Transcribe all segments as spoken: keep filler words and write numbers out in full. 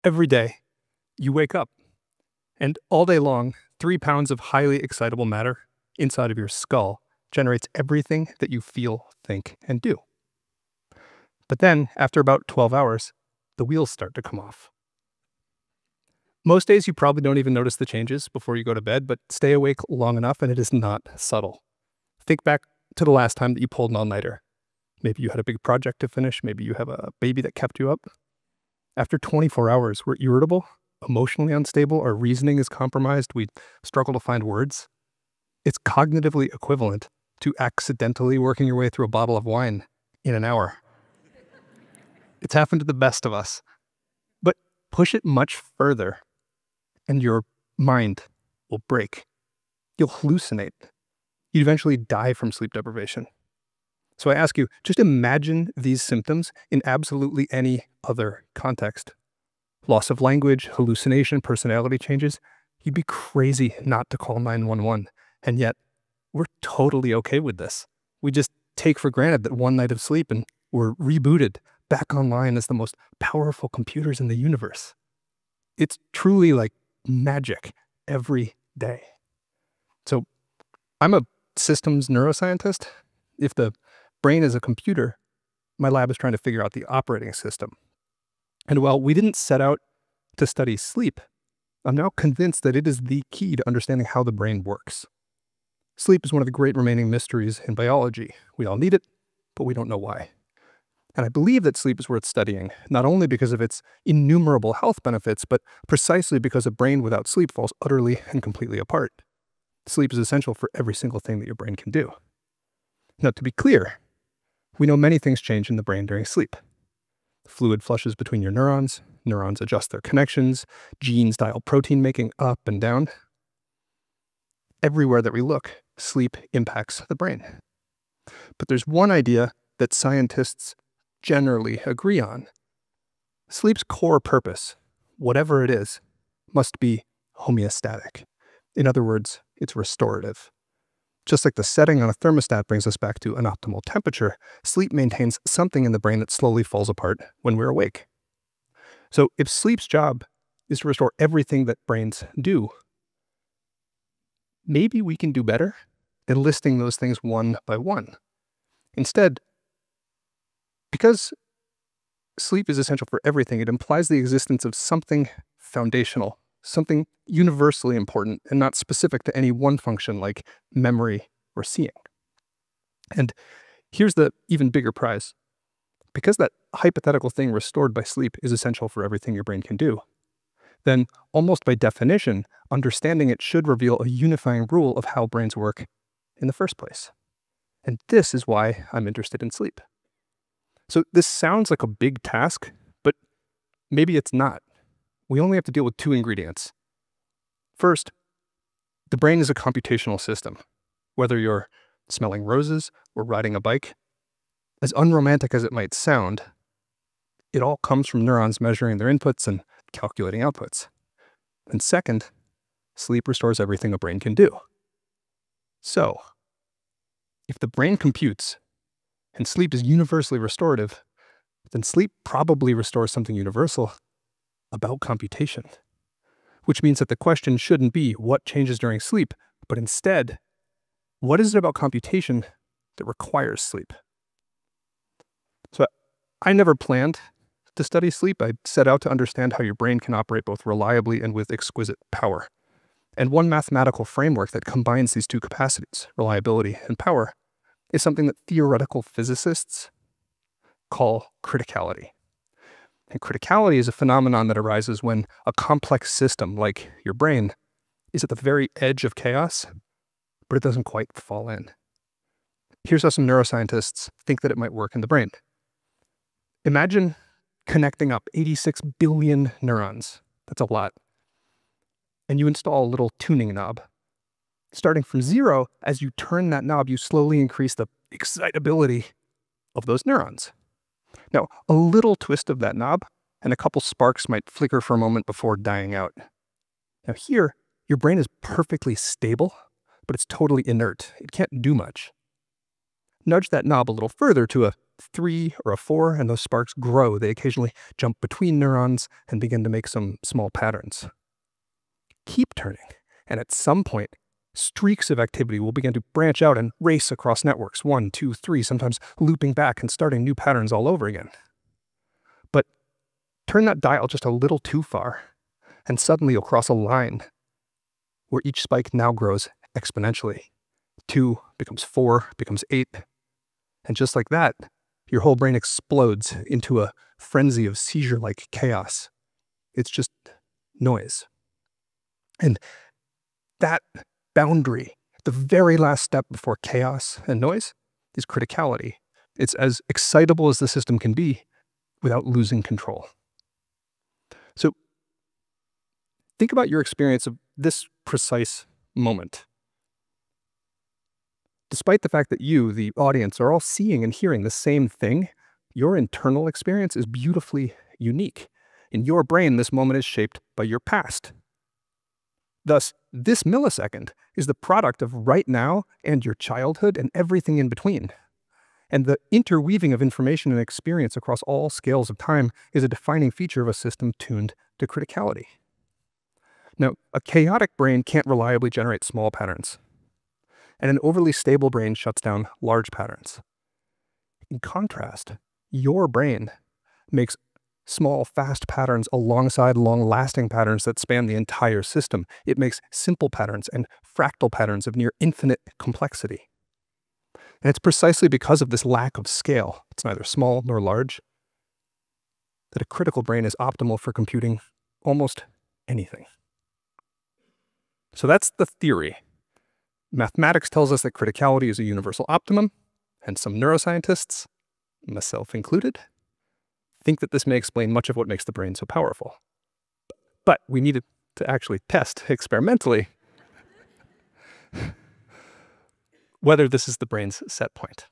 Every day, you wake up, and all day long, three pounds of highly excitable matter inside of your skull generates everything that you feel, think, and do. But then, after about twelve hours, the wheels start to come off. Most days you probably don't even notice the changes before you go to bed, but stay awake long enough and it is not subtle. Think back to the last time that you pulled an all-nighter. Maybe you had a big project to finish, maybe you have a baby that kept you up. After twenty-four hours, we're irritable, emotionally unstable, our reasoning is compromised, we struggle to find words. It's cognitively equivalent to accidentally working your way through a bottle of wine in an hour. It's happened to the best of us. But push it much further, and your mind will break. You'll hallucinate. You'd eventually die from sleep deprivation. So I ask you, just imagine these symptoms in absolutely any other context. Loss of language, hallucination, personality changes. You'd be crazy not to call nine one one. And yet, we're totally okay with this. We just take for granted that one night of sleep and we're rebooted back online as the most powerful computers in the universe. It's truly like magic every day. So I'm a systems neuroscientist. If the brain is a computer, my lab is trying to figure out the operating system. And while we didn't set out to study sleep, I'm now convinced that it is the key to understanding how the brain works. Sleep is one of the great remaining mysteries in biology. We all need it, but we don't know why. And I believe that sleep is worth studying, not only because of its innumerable health benefits, but precisely because a brain without sleep falls utterly and completely apart. Sleep is essential for every single thing that your brain can do. Now, to be clear, we know many things change in the brain during sleep. Fluid flushes between your neurons, neurons adjust their connections, genes dial protein making up and down. Everywhere that we look, sleep impacts the brain. But there's one idea that scientists generally agree on. Sleep's core purpose, whatever it is, must be homeostatic. In other words, it's restorative. Just like the setting on a thermostat brings us back to an optimal temperature, sleep maintains something in the brain that slowly falls apart when we're awake. So if sleep's job is to restore everything that brains do, maybe we can do better than listing those things one by one. Instead, because sleep is essential for everything, it implies the existence of something foundational, something universally important and not specific to any one function like memory or seeing. And here's the even bigger prize. Because that hypothetical thing restored by sleep is essential for everything your brain can do, then almost by definition, understanding it should reveal a unifying rule of how brains work in the first place. And this is why I'm interested in sleep. So this sounds like a big task, but maybe it's not. We only have to deal with two ingredients. First, the brain is a computational system. Whether you're smelling roses or riding a bike, as unromantic as it might sound, it all comes from neurons measuring their inputs and calculating outputs. And second, sleep restores everything a brain can do. So, if the brain computes and sleep is universally restorative, then sleep probably restores something universal about computation. Which means that the question shouldn't be what changes during sleep, but instead, what is it about computation that requires sleep? So I never planned to study sleep. I set out to understand how your brain can operate both reliably and with exquisite power. And one mathematical framework that combines these two capacities, reliability and power, is something that theoretical physicists call criticality. And criticality is a phenomenon that arises when a complex system, like your brain, is at the very edge of chaos, but it doesn't quite fall in. Here's how some neuroscientists think that it might work in the brain. Imagine connecting up eighty-six billion neurons. That's a lot. And you install a little tuning knob. Starting from zero, as you turn that knob, you slowly increase the excitability of those neurons. Now, a little twist of that knob, and a couple sparks might flicker for a moment before dying out. Now here, your brain is perfectly stable, but it's totally inert. It can't do much. Nudge that knob a little further to a three or a four, and those sparks grow. They occasionally jump between neurons and begin to make some small patterns. Keep turning, and at some point, streaks of activity will begin to branch out and race across networks, one, two, three, sometimes looping back and starting new patterns all over again. But turn that dial just a little too far, and suddenly you'll cross a line where each spike now grows exponentially. Two becomes four, becomes eight, and just like that, your whole brain explodes into a frenzy of seizure-like chaos. It's just noise. And that boundary, the very last step before chaos and noise, is criticality. It's as excitable as the system can be without losing control. So think about your experience of this precise moment. Despite the fact that you, the audience, are all seeing and hearing the same thing, your internal experience is beautifully unique. In your brain, this moment is shaped by your past. Thus, this millisecond is the product of right now and your childhood and everything in between. And the interweaving of information and experience across all scales of time is a defining feature of a system tuned to criticality. Now, a chaotic brain can't reliably generate small patterns, and an overly stable brain shuts down large patterns. In contrast, your brain makes small, fast patterns alongside long-lasting patterns that span the entire system. It makes simple patterns and fractal patterns of near infinite complexity. And it's precisely because of this lack of scale, it's neither small nor large, that a critical brain is optimal for computing almost anything. So that's the theory. Mathematics tells us that criticality is a universal optimum, and some neuroscientists, myself included, think that this may explain much of what makes the brain so powerful. But we needed to actually test experimentally whether this is the brain's set point.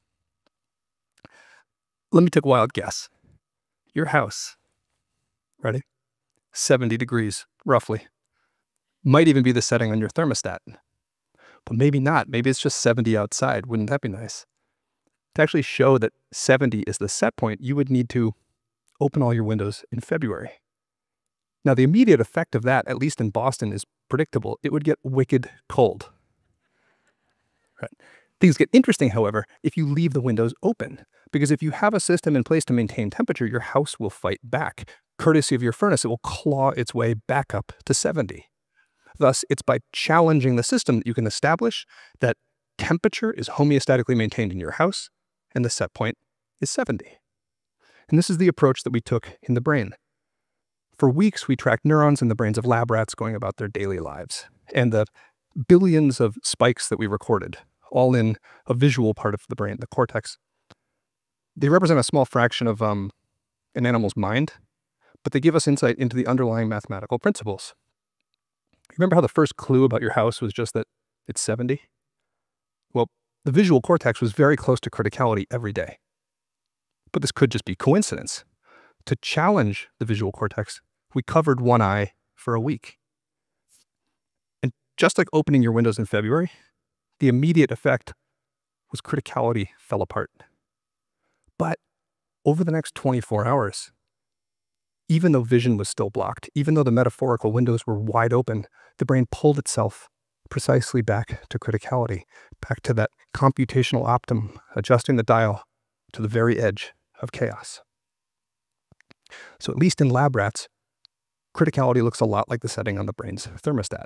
Let me take a wild guess. Your house, ready? seventy degrees, roughly. Might even be the setting on your thermostat. But maybe not. Maybe it's just seventy outside. Wouldn't that be nice? To actually show that seventy is the set point, you would need to open all your windows in February. Now, the immediate effect of that, at least in Boston, is predictable. It would get wicked cold. Right. Things get interesting, however, if you leave the windows open, because if you have a system in place to maintain temperature, your house will fight back. Courtesy of your furnace, it will claw its way back up to seventy. Thus, it's by challenging the system that you can establish that temperature is homeostatically maintained in your house, and the set point is seventy. And this is the approach that we took in the brain. For weeks, we tracked neurons in the brains of lab rats going about their daily lives, and the billions of spikes that we recorded, all in a visual part of the brain, the cortex. They represent a small fraction of um, an animal's mind, but they give us insight into the underlying mathematical principles. Remember how the first clue about your house was just that it's seventy? Well, the visual cortex was very close to criticality every day. But this could just be coincidence. To challenge the visual cortex, we covered one eye for a week. And just like opening your windows in February, the immediate effect was criticality fell apart. But over the next twenty-four hours, even though vision was still blocked, even though the metaphorical windows were wide open, the brain pulled itself precisely back to criticality, back to that computational optimum, adjusting the dial to the very edge of chaos. So at least in lab rats, criticality looks a lot like the setting on the brain's thermostat.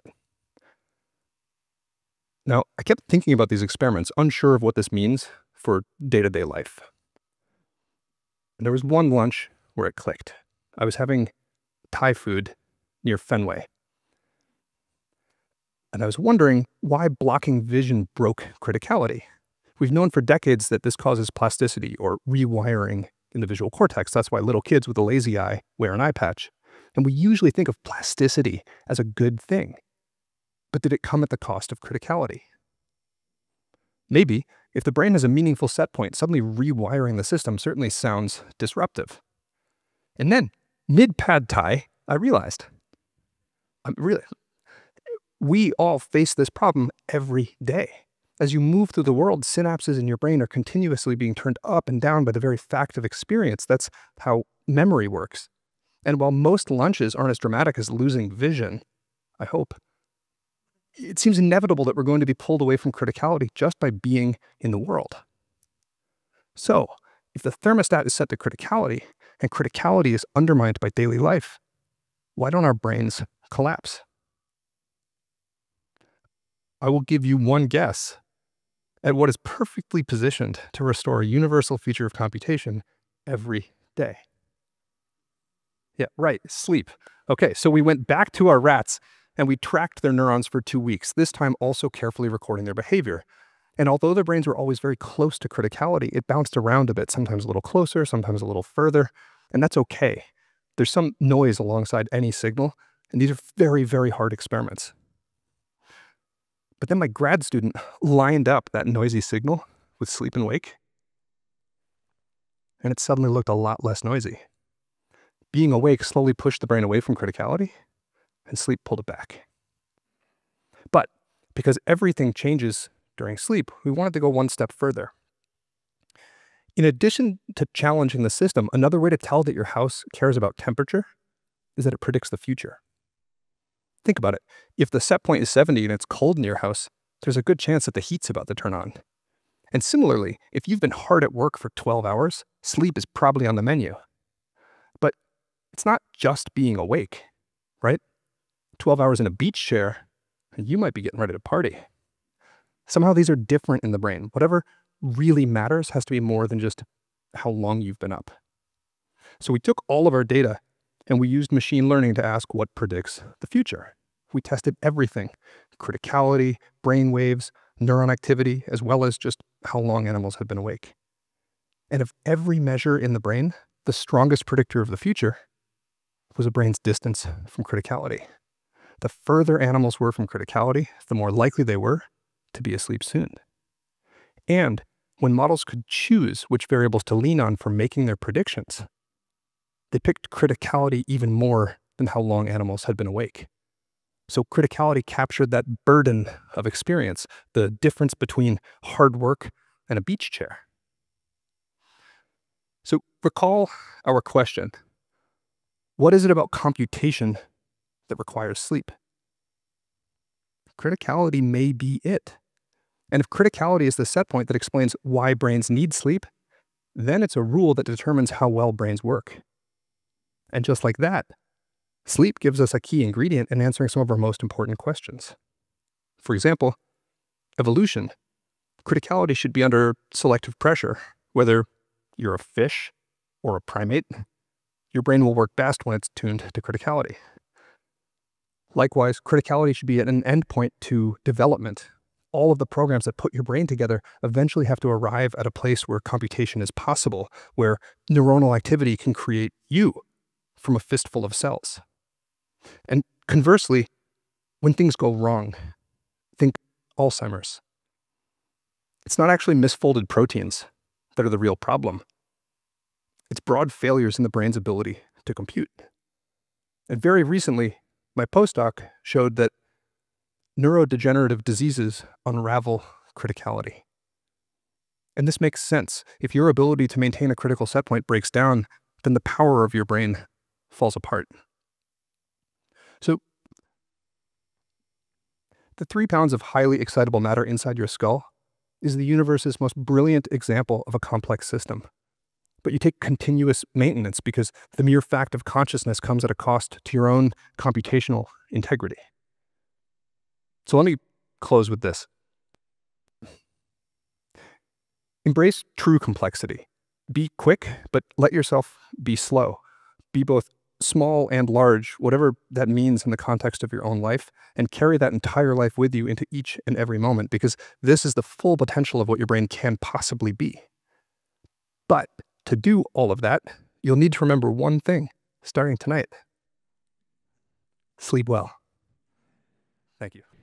Now, I kept thinking about these experiments, unsure of what this means for day-to-day life. And there was one lunch where it clicked. I was having Thai food near Fenway. And I was wondering why blocking vision broke criticality. We've known for decades that this causes plasticity or rewiring in the visual cortex. That's why little kids with a lazy eye wear an eye patch. And we usually think of plasticity as a good thing. But did it come at the cost of criticality? Maybe, if the brain has a meaningful set point, suddenly rewiring the system certainly sounds disruptive. And then, mid-pad Thai, I realized, I'm really, we all face this problem every day. As you move through the world, synapses in your brain are continuously being turned up and down by the very fact of experience. That's how memory works. And while most lunches aren't as dramatic as losing vision, I hope, it seems inevitable that we're going to be pulled away from criticality just by being in the world. So, if the thermostat is set to criticality, and criticality is undermined by daily life, why don't our brains collapse? I will give you one guess at what is perfectly positioned to restore a universal feature of computation every day. Yeah, right, sleep. Okay, so we went back to our rats and we tracked their neurons for two weeks, this time also carefully recording their behavior. And although their brains were always very close to criticality, it bounced around a bit, sometimes a little closer, sometimes a little further, and that's okay. There's some noise alongside any signal, and these are very, very hard experiments. But then my grad student lined up that noisy signal with sleep and wake, and it suddenly looked a lot less noisy. Being awake slowly pushed the brain away from criticality, and sleep pulled it back. But because everything changes during sleep, we wanted to go one step further. In addition to challenging the system, another way to tell that your house cares about temperature is that it predicts the future. Think about it. If the set point is seventy and it's cold in your house, there's a good chance that the heat's about to turn on. And similarly, if you've been hard at work for twelve hours, sleep is probably on the menu. But it's not just being awake, right? twelve hours in a beach chair, and you might be getting ready to party. Somehow these are different in the brain. Whatever really matters has to be more than just how long you've been up. So we took all of our data and we used machine learning to ask what predicts the future. We tested everything: criticality, brain waves, neuron activity, as well as just how long animals had been awake. And of every measure in the brain, the strongest predictor of the future was a brain's distance from criticality. The further animals were from criticality, the more likely they were to be asleep soon. And when models could choose which variables to lean on for making their predictions, they picked criticality even more than how long animals had been awake. So criticality captured that burden of experience, the difference between hard work and a beach chair. So recall our question. What is it about computation that requires sleep? Criticality may be it. And if criticality is the set point that explains why brains need sleep, then it's a rule that determines how well brains work. And just like that, sleep gives us a key ingredient in answering some of our most important questions. For example, evolution. Criticality should be under selective pressure. Whether you're a fish or a primate, your brain will work best when it's tuned to criticality. Likewise, criticality should be at an endpoint to development. All of the programs that put your brain together eventually have to arrive at a place where computation is possible, where neuronal activity can create you from a fistful of cells. And conversely, when things go wrong, think Alzheimer's. It's not actually misfolded proteins that are the real problem. It's broad failures in the brain's ability to compute. And very recently, my postdoc showed that neurodegenerative diseases unravel criticality. And this makes sense. If your ability to maintain a critical set point breaks down, then the power of your brain falls apart. So, the three pounds of highly excitable matter inside your skull is the universe's most brilliant example of a complex system. But you take continuous maintenance because the mere fact of consciousness comes at a cost to your own computational integrity. So let me close with this. Embrace true complexity. Be quick, but let yourself be slow. Be both small and large, whatever that means in the context of your own life, and carry that entire life with you into each and every moment, because this is the full potential of what your brain can possibly be. But to do all of that, you'll need to remember one thing starting tonight. Sleep well. Thank you.